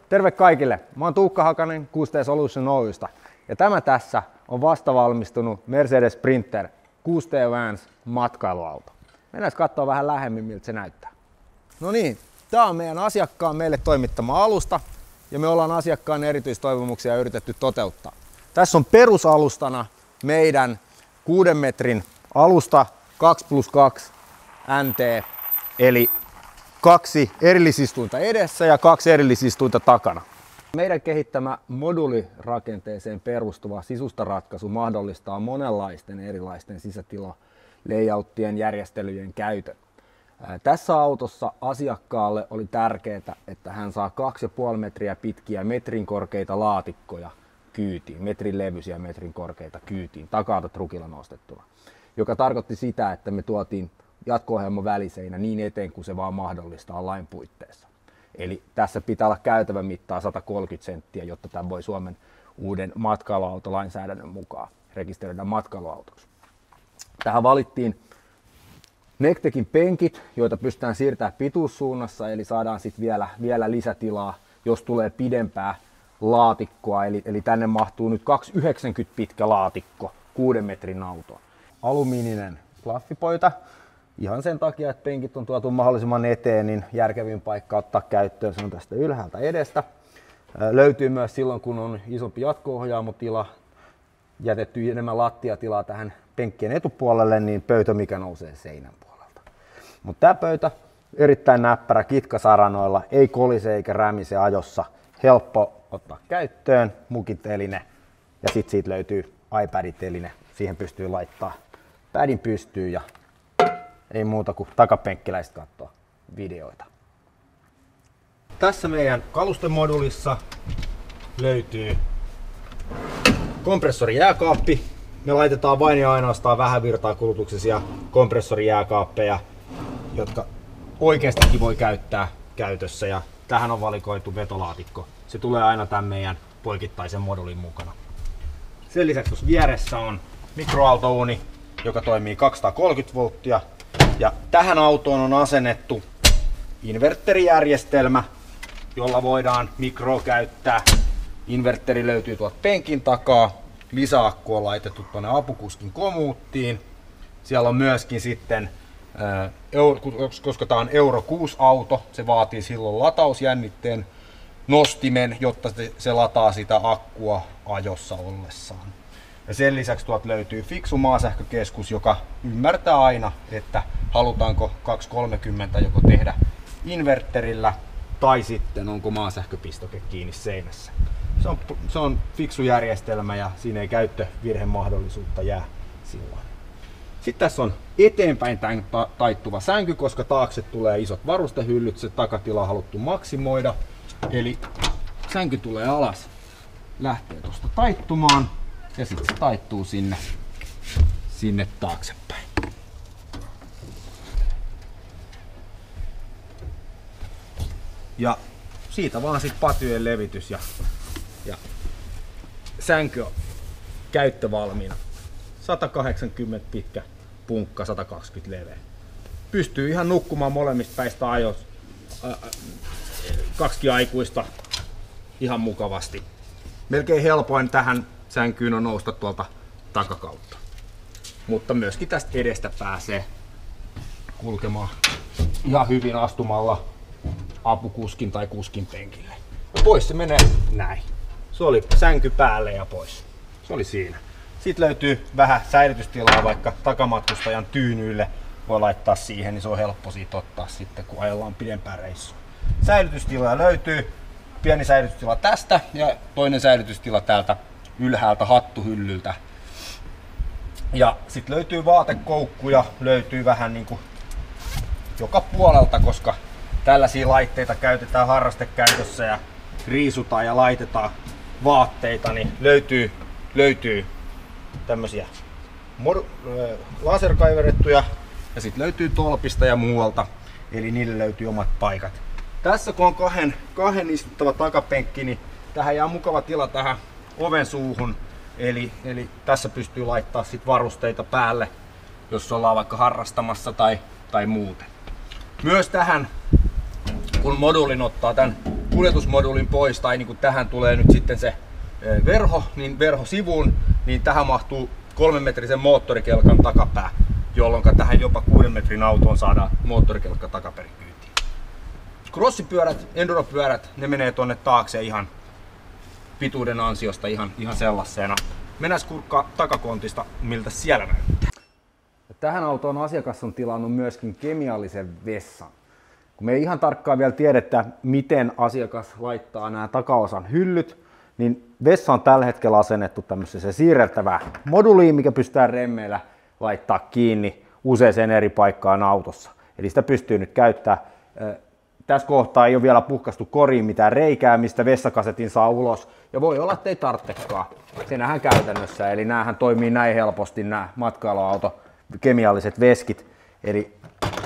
Terve kaikille! Mä oon Tuukka Hakanen 6T Solution Oy:stä ja tämä tässä on vastavalmistunut Mercedes Sprinter 6T Vans matkailuauto. Mennään katsoa vähän lähemmin miltä se näyttää. No niin, tää on meidän asiakkaan meille toimittama alusta ja me ollaan asiakkaan erityistoivomuksia yritetty toteuttaa. Tässä on perusalustana meidän 6 metrin alusta 2+2 NT eli 2 erillisistuinta edessä ja 2 erillisistuinta takana. Meidän kehittämä moduulirakenteeseen perustuva sisustaratkaisu mahdollistaa monenlaisten erilaisten sisätilalayouttien järjestelyjen käytön. Tässä autossa asiakkaalle oli tärkeää, että hän saa 2,5 metriä pitkiä metrin korkeita laatikkoja kyytiin, metrin levyisiä metrin korkeita kyytiin, takalta trukilla nostettuna, joka tarkoitti sitä, että me tuotiin jatko-ohjelman väliseinä niin eteen kuin se vaan mahdollistaa lain puitteissa. Eli tässä pitää olla käytävän mittaa 130 senttiä, jotta tämä voi Suomen uuden matkailuautolainsäädännön mukaan rekisteröidä matkailuautoksi. Tähän valittiin Nectecin penkit, joita pystytään siirtämään pituussuunnassa, eli saadaan sitten vielä lisätilaa, jos tulee pidempää laatikkoa. Eli tänne mahtuu nyt 2,90 pitkä laatikko 6 metrin autoon. Alumiininen fluffipoita. Ihan sen takia, että penkit on tuotu mahdollisimman eteen, niin järkevin paikka ottaa käyttöön se on tästä ylhäältä edestä. Löytyy myös silloin, kun on isompi jatko-ohjaamotila, jätetty enemmän lattiatilaa tähän penkkien etupuolelle, niin pöytä mikä nousee seinän puolelta. Mutta tämä pöytä erittäin näppärä kitkasaranoilla, ei kolise eikä rämise ajossa. Helppo ottaa käyttöön, mukiteline ja sitten siitä löytyy iPad-teline. Siihen pystyy laittaa padin pystyyn ja ei muuta kuin takapenkkiläistä katsoa videoita. Tässä meidän kalustemodulissa löytyy kompressorijääkaappi. Me laitetaan vain ja ainoastaan vähän virtaa kulutuksisia kompressorijääkaappeja, jotka oikeastikin voi käyttää käytössä. Ja tähän on valikoitu vetolaatikko. Se tulee aina tämän meidän poikittaisen modulin mukana. Sen lisäksi tuossa vieressä on mikroaaltouuni, joka toimii 230 volttia. Ja tähän autoon on asennettu inverterijärjestelmä, jolla voidaan mikroa käyttää. Inverteri löytyy tuolta penkin takaa. Lisäakku on laitettu tuonne apukuskin komuuttiin. Siellä on myöskin sitten, koska tämä on Euro 6 auto, se vaatii silloin latausjännitteen nostimen, jotta se lataa sitä akkua ajossa ollessaan. Ja sen lisäksi tuolta löytyy fiksu maasähkökeskus, joka ymmärtää aina, että halutaanko 230 joko tehdä inverterillä tai sitten onko maasähköpistoke kiinni seinässä. Se on fiksu järjestelmä ja siinä ei käyttövirhemahdollisuutta jää silloin. Sitten tässä on eteenpäin taittuva sänky, koska taakse tulee isot varustehyllyt, se takatila on haluttu maksimoida. Eli sänky tulee alas, lähtee tuosta taittumaan. Ja sitten se taittuu sinne taaksepäin. Ja siitä vaan sitten patjojen levitys ja sänky on käyttövalmiina. 180 pitkä punkka, 120 leveä. Pystyy ihan nukkumaan molemmista päistä ajossa. 2 aikuista ihan mukavasti. Melkein helpoin tähän sänkyyn on nousta tuolta takakautta. Mutta myöskin tästä edestä pääsee kulkemaan ihan hyvin astumalla apukuskin tai kuskin penkille. Pois se menee näin. Se oli sänky päälle ja pois. Se oli siinä. Sitten löytyy vähän säilytystilaa vaikka takamatkustajan tyynyille. Voi laittaa siihen, niin se on helppo siitä ottaa sitten kun ajellaan pidempään reissua. Säilytystilaa löytyy. Pieni säilytystila tästä ja toinen säilytystila täältä ylhäältä hattuhyllyltä. Ja sitten löytyy vaatekoukkuja, löytyy vähän niin kuin joka puolelta, koska tällaisia laitteita käytetään harrastekäytössä ja riisutaan ja laitetaan vaatteita, niin löytyy tämmöisiä laserkaiverettuja ja sitten löytyy tolpista ja muualta, eli niille löytyy omat paikat. Tässä kun on kahden istuttava takapenkki, niin tähän jää mukava tila tähän oven suuhun. Eli tässä pystyy laittaa sit varusteita päälle, jos ollaan vaikka harrastamassa tai muuten. Myös tähän, kun moduulin ottaa tämän kuljetusmoduulin pois, tai niin kun tähän tulee nyt sitten se verho, niin verho sivuun, niin tähän mahtuu 3-metrisen moottorikelkan takapää, jolloin tähän jopa 6 metrin autoon saadaan moottorikelkka takaperin kyytiin. Crossipyörät, enduropyörät, ne menee tonne taakse ihan pituuden ansiosta ihan sellaisena. Mennään kurkkaa takakontista, miltä siellä näyttää. Tähän autoon asiakas on tilannut myöskin kemiallisen vessan. Kun me ei ihan tarkkaan vielä tiedetä, miten asiakas laittaa nämä takaosan hyllyt, niin vessa on tällä hetkellä asennettu tämmöiseen siirreltävään moduliin, mikä pystytään remmeillä laittaa kiinni useaseen eri paikkaan autossa. Eli sitä pystyy nyt käyttämään. Tässä kohtaa ei ole vielä puhkaistu koriin mitään reikää, mistä vessakasetin saa ulos. Ja voi olla, että ei tarvitsekaan. Se nähdään käytännössä. Eli näähän toimii näin helposti nämä matkailuauto kemialliset veskit. Eli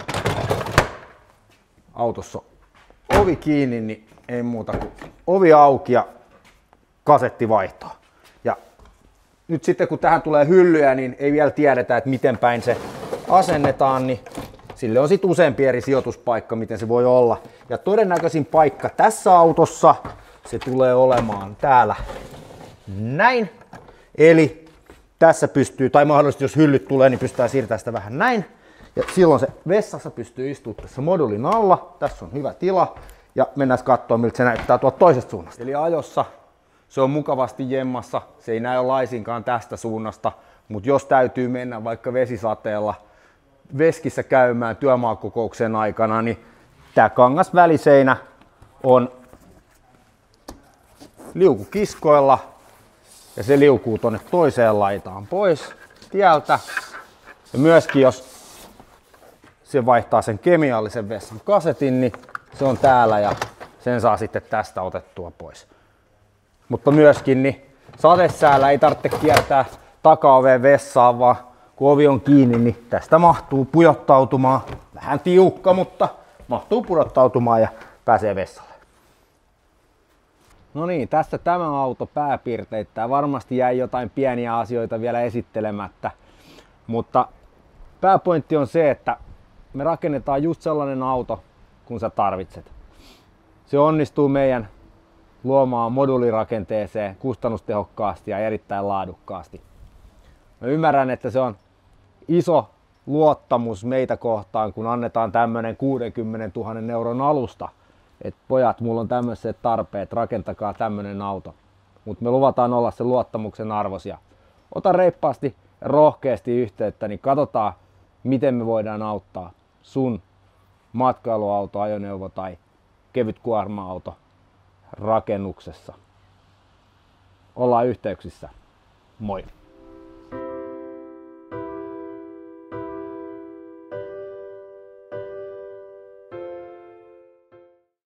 autossa on ovi kiinni, niin ei muuta kuin ovi auki ja kasetti vaihtaa. Ja nyt sitten kun tähän tulee hyllyjä, niin ei vielä tiedetä, että miten päin se asennetaan, niin sille on sitten useampi eri sijoituspaikka, miten se voi olla. Ja todennäköisin paikka tässä autossa, se tulee olemaan täällä näin. Eli tässä pystyy, tai mahdollisesti jos hyllyt tulee, niin pystytään siirtämään sitä vähän näin. Ja silloin se vessassa pystyy istumaan tässä modulin alla. Tässä on hyvä tila. Ja mennään katsomaan, miltä se näyttää tuolta toisesta suunnasta. Eli ajossa se on mukavasti jemmassa. Se ei näy laisinkaan tästä suunnasta. Mutta jos täytyy mennä vaikka vesisateella veskissä käymään työmaakokouksen aikana, niin tämä kangasväliseinä on liukukiskoilla ja se liukuu tonne toiseen laitaan pois tieltä. Ja myöskin jos se vaihtaa sen kemiallisen vessan kasetin, niin se on täällä ja sen saa sitten tästä otettua pois. Mutta myöskin niin sadesäällä ei tarvitse kiertää takaoveen vessaan, vaan kun ovi on kiinni, niin tästä mahtuu pujottautumaan. Vähän tiukka, mutta mahtuu pudottautumaan ja pääsee vessalle. No niin, tässä tämä auto pääpiirteittäin. Varmasti jäi jotain pieniä asioita vielä esittelemättä, mutta pääpointti on se, että me rakennetaan just sellainen auto, kun sä tarvitset. Se onnistuu meidän luomaan moduulirakenteeseen kustannustehokkaasti ja erittäin laadukkaasti. Mä ymmärrän, että se on iso luottamus meitä kohtaan, kun annetaan tämmönen 60 000 euron alusta. Että pojat, mulla on tämmöiset tarpeet, rakentakaa tämmönen auto. Mutta me luvataan olla sen luottamuksen arvoisia. Ota reippaasti ja rohkeasti yhteyttä, niin katsotaan, miten me voidaan auttaa sun matkailuauto, ajoneuvo tai kevyt kuorma-auto rakennuksessa. Ollaan yhteyksissä. Moi!